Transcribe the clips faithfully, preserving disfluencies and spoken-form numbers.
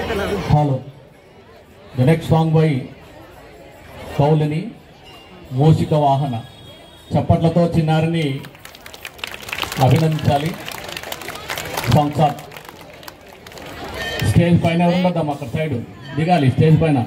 Hello. The next song by Kaulini, Mooshika Vaahana. Chapatlato Chinarini Abhinanchali. Songs up. Stage paina undada maka side. Digali stage paina.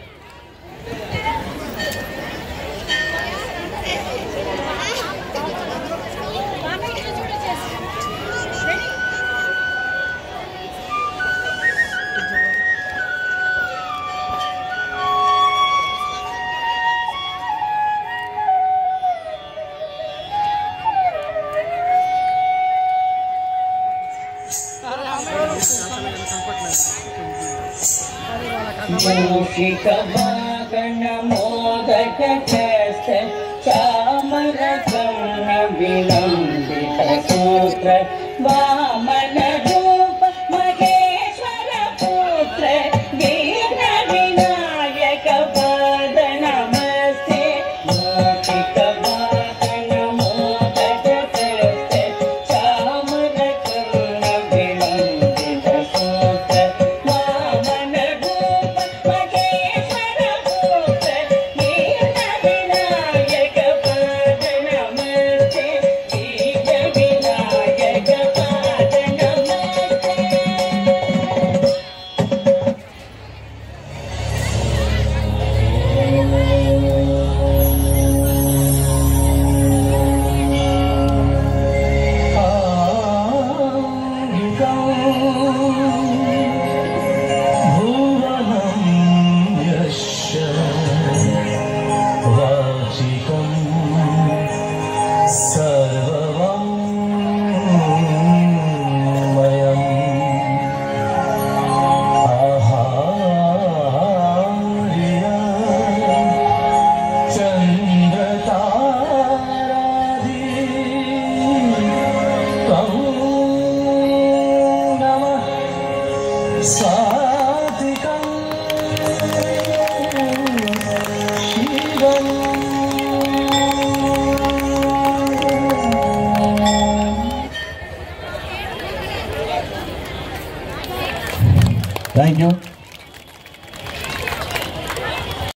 Mooshika Vaahana modaka kasta chamara kanna vilambita sutra Vaamana rupa Maheshwara putra Veena vinayaka pada namaste Mooshika Vaahana modaka kasta chamara kanna vilambita sutra Vaamana Thank you.